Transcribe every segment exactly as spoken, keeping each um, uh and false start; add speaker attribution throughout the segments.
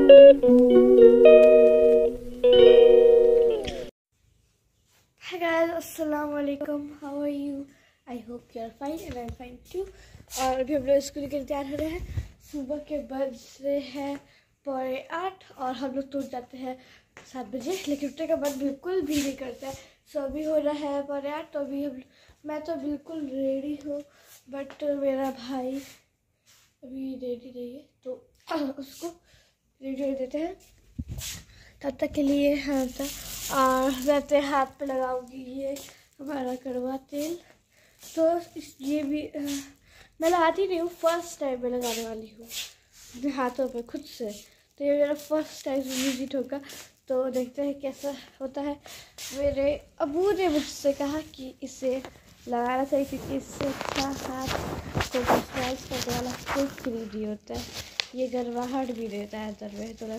Speaker 1: Hi guys, assalamu alaikum. How are you? I hope you are fine and I'm fine too. और अभी हम लोग school के लिए तैयार हो रहे हैं। सुबह के बज रहे हैं पौने आठ और हम लोग टूट जाते हैं सात बजे, लेकिन उठने का मन बिल्कुल भी नहीं करता है। सो अभी हो रहा है पौने आठ, तो अभी हम मैं तो बिल्कुल रेडी हूँ, बट मेरा भाई अभी रेडी नहीं है, तो उसको रेडी हो देते हैं। तब तक के लिए हाँ था और मैं अपने हाथ पे लगाऊंगी ये हमारा कड़वा तेल। तो इस ये भी आ, मैं लगाती नहीं हूँ, फर्स्ट टाइम मैं लगाने वाली हूँ अपने हाथों पे खुद से। तो ये मेरा फर्स्ट टाइम विजिट होगा, तो देखते हैं कैसा होता है। मेरे अबू ने मुझसे कहा कि इसे लगाना चाहिए क्योंकि इससे अच्छा हाथ को मॉइस्चराइज करने वाला कोई क्रीम नहीं होता है। ये गर्माहट भी देता है अंदर में थोड़ा।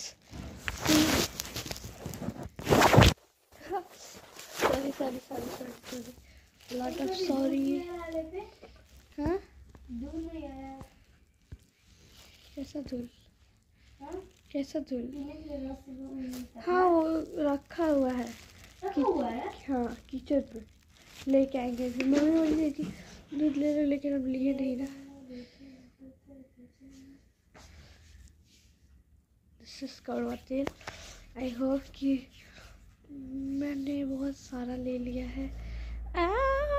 Speaker 1: Sorry sorry sorry sorry lot of sorry. हाँ कैसा धूल, कैसा धूल? हाँ वो रखा हुआ है, हुआ है? हाँ किचन पे लेके आएंगे। मम्मी बोल रही थी दूध ले लो, लेकिन अब लिए नहीं ना। दिस इज कड़वा तेल। आई होप कि मैंने बहुत सारा ले लिया है। आ!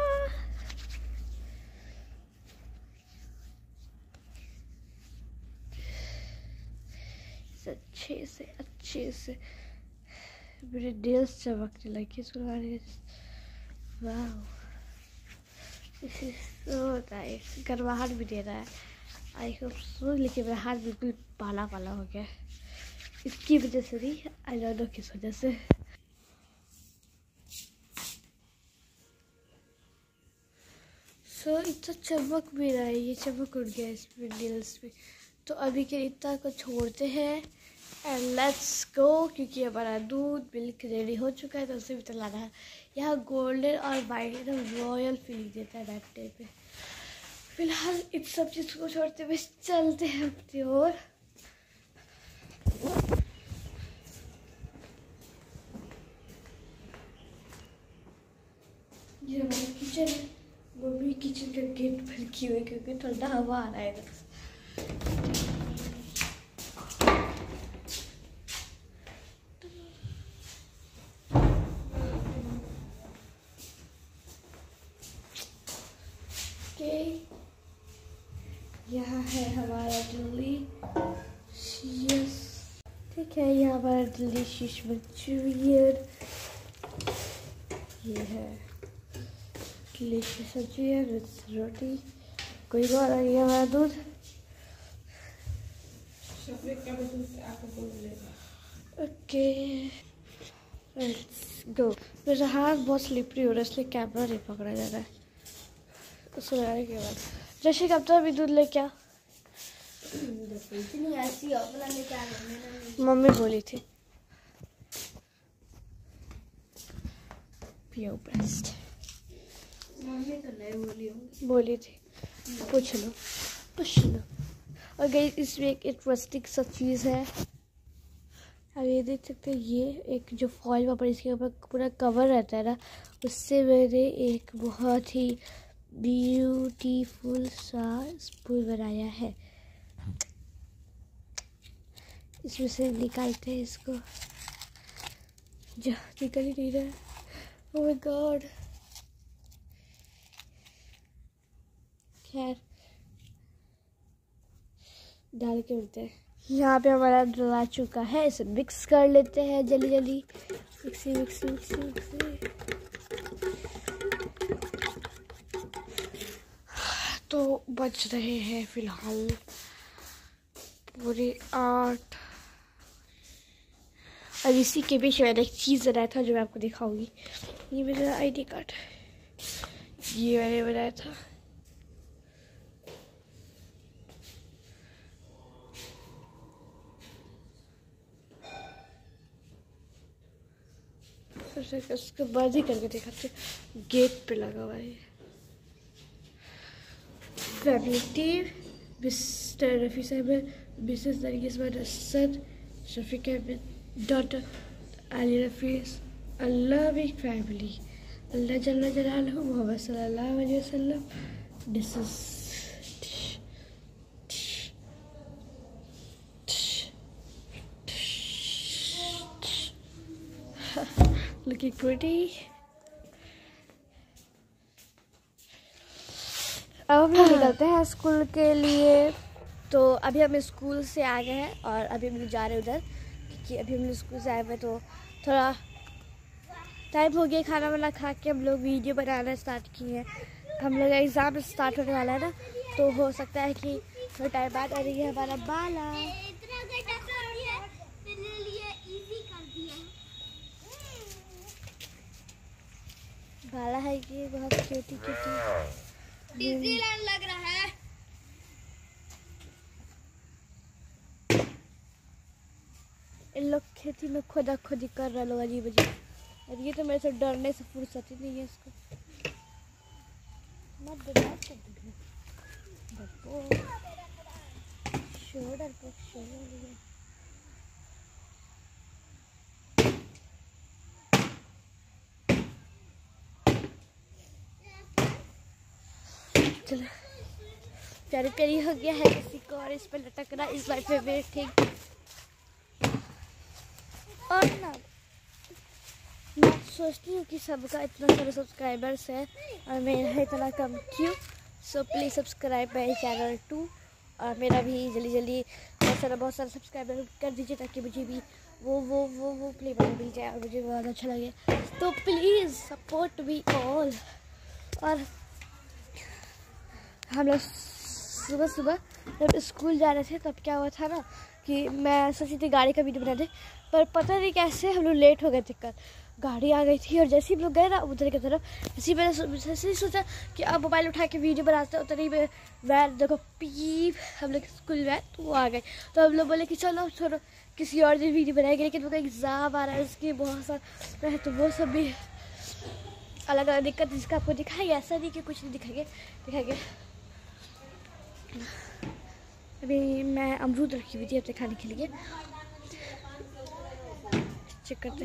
Speaker 1: अच्छे से अच्छे से मेरे नेल्स चमकने लगे सुनाने। वाह, दिस इज सो नाइस। गर्माहट भी दे रहा है। आई होप सो, लेकिन मेरा हाथ बिल्कुल पाला पाला हो गया इसकी वजह से नहीं, आई डोंट नो किस वजह से। सो so, इतना चमक भी रहा है, ये चमक उड़ गया इसमें नेल्स में। तो अभी के इतना को छोड़ते हैं एंड लेट्स गो, क्योंकि हमारा दूध मिल्क रेडी हो चुका है, तो उसे भी तो लाना है। यहाँ गोल्डन और वाइट एकदम रॉयल फीलिंग देता है बैठने पे। फिलहाल इन सब चीज़ को छोड़ते हुए चलते हैं अपनी ओर। ये हमारा किचन है। मम्मी किचन का गेट बंद किए हुए क्योंकि ठंडा हवा आ रहा है इधर से। यहाँ है हमारा डिलीशियस, ठीक है, यहाँ हमारा डिलीशियस मंचूरियन। ये है डिलीशियस मंचूरियन विद रोटी। कोई और आ गया हमारा दूध। Okay let's go. मेरा हाथ बहुत स्लिपरी हो रहा है, इसलिए कैमरा नहीं पकड़ा जा रहा है। उसको लगाने के बाद जैसे कब तक अभी दूध लेके आ, मम्मी बोली थी पियो बेस्ट। मम्मी तो नहीं बोली होंगी, बोली थी। पूछ लो पूछ लो। और गई इसमें एक इंटरेस्टिंग सा चीज़ है, अब ये देख सकते हैं। ये एक जो फॉइल पेपर इसके ऊपर पूरा कवर रहता है ना, उससे मैंने एक बहुत ही ब्यूटीफुल सा स्पून बनाया है। इसमें से निकालते हैं इसको, जो निकल ही नहीं रहा है। Oh my god. खैर डाल के उठते हैं। यहाँ पे हमारा डला चुका है, इसे मिक्स कर लेते हैं जल्दी जल्दी। Mixie mixie mixie mixie. तो बज रहे हैं फिलहाल पूरे आठ। और इसी के बीच मैंने एक चीज़ बनाया था जो मैं आपको दिखाऊंगी। ये मेरा आईडी कार्ड, ये मैंने बनाया था। उसको बंद ही करके दिखाते, गेट पे लगा हुआ है। फैमिली मिस्टर रफ़ी साहब, Mrs Nargis sir, Shafiqa with daughter Ali Rafi's a loving family. Allah Jalla Jalaluhu, Muhammad Sallallahu Alaihi Wasallam. This is looking pretty. अब हम लोग निकलते हैं स्कूल के लिए। तो अभी हम स्कूल से आ गए हैं और अभी हम लोग जा रहे हैं उधर, क्योंकि अभी हम लोग स्कूल से आए हुए तो थोड़ा टाइम हो गया। खाना वाना खा के हम लोग वीडियो बनाना स्टार्ट किए हैं। हम लोग एग्ज़ाम स्टार्ट होने वाला है ना, तो हो सकता है कि थोड़ा टाइम बाद आ रही है हमारा बाला। बाला है कि बहुत क्यूटी क्यूटी डिज्नीलैंड लग रहा है। इन लोग खेती में खोदा खोदी कर रहे लोग अजीब अजीब। और ये तो मेरे से डरने से फुर्सत ही नहीं है इसको। मत डरपोक शोर डरपोक शोर। चलो प्यारी प्यारी हो गया है किसी को और इस पर लटक रहा इस बार पे वेटिंग। और ना मैं सोचती हूँ कि सबका इतना सारे सब्सक्राइबर्स है और मेरा इतना कम क्यों। So please subscribe my channel too. और मेरा भी जल्दी जल्दी बहुत सारा बहुत सारा सब्सक्राइबर कर दीजिए ताकि मुझे भी वो वो वो वो प्ले बटन मिल जाए और मुझे बहुत अच्छा लगे। तो प्लीज़ सपोर्ट मी ऑल। और हम लोग सुबह सुबह जब स्कूल जा रहे थे तब क्या हुआ था ना कि मैं सोची थी गाड़ी का वीडियो बना दे, पर पता नहीं कैसे हम लोग लेट हो गए थे। कर गाड़ी आ गई थी और जैसे ही हम लोग गए ना उधर की तरफ, इसी मैंने जैसे ही सोचा कि अब मोबाइल उठा के वीडियो बनाते उधर ही वैन देखो पीप हम लोग स्कूल वैन तो वो आ गए। तो हम लोग बोले कि चलो छोड़ो किसी और दिन वीडियो बनाएंगे, लेकिन वो एग्ज़ाम आ रहा है उसकी बहुत सारा है तो वो सब भी अलग अलग दिक्कत जिसका आपको दिखाएंगे। ऐसा नहीं कि कुछ नहीं दिखाएंगे दिखाएंगे। अभी मैं अमरूद रखी हुई थी अपने खाने के लिए, चेक करते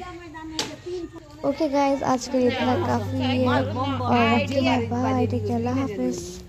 Speaker 1: हैं। ओके गाइस, आज के लिए इतना काफ़ी है और बाय टेक केयर, अल्लाह हाफिज़।